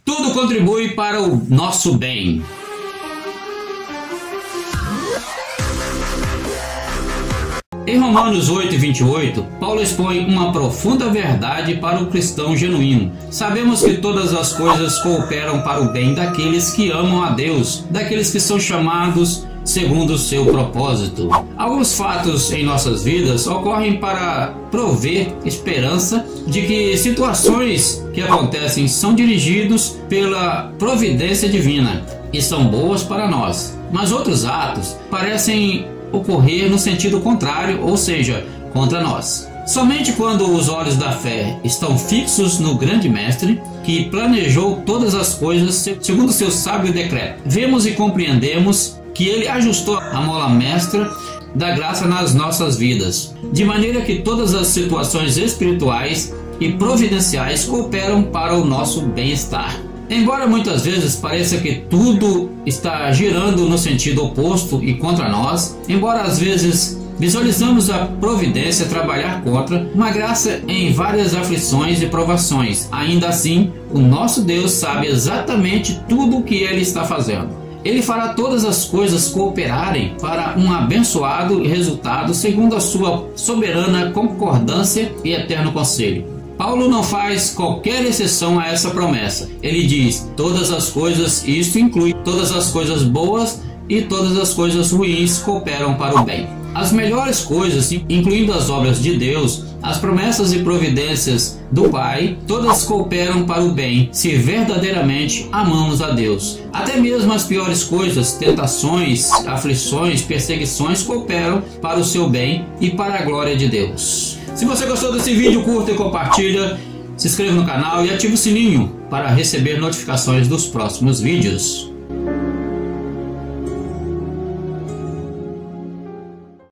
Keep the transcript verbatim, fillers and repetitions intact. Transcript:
Tudo contribui para o nosso bem. Em Romanos oito, vinte e oito, Paulo expõe uma profunda verdade para o cristão genuíno. Sabemos que todas as coisas cooperam para o bem daqueles que amam a Deus, daqueles que são chamados segundo o seu propósito. Alguns fatos em nossas vidas ocorrem para prover esperança de que situações que acontecem são dirigidos pela providência divina e são boas para nós. Mas outros atos parecem ocorrer no sentido contrário, ou seja, contra nós. Somente quando os olhos da fé estão fixos no grande mestre, que planejou todas as coisas segundo seu sábio decreto, vemos e compreendemos que ele ajustou a mola mestra da graça nas nossas vidas, de maneira que todas as situações espirituais e providenciais cooperam para o nosso bem-estar. Embora muitas vezes pareça que tudo está girando no sentido oposto e contra nós, embora às vezes visualizamos a providência trabalhar contra, uma graça em várias aflições e provações, ainda assim, o nosso Deus sabe exatamente tudo o que Ele está fazendo. Ele fará todas as coisas cooperarem para um abençoado resultado segundo a sua soberana concordância e eterno conselho. Paulo não faz qualquer exceção a essa promessa. Ele diz: todas as coisas, isto inclui todas as coisas boas e todas as coisas ruins cooperam para o bem. As melhores coisas, incluindo as obras de Deus, as promessas e providências do Pai, todas cooperam para o bem, se verdadeiramente amamos a Deus. Até mesmo as piores coisas, tentações, aflições, perseguições, cooperam para o seu bem e para a glória de Deus. Se você gostou desse vídeo, curta e compartilha, se inscreva no canal e ative o sininho para receber notificações dos próximos vídeos.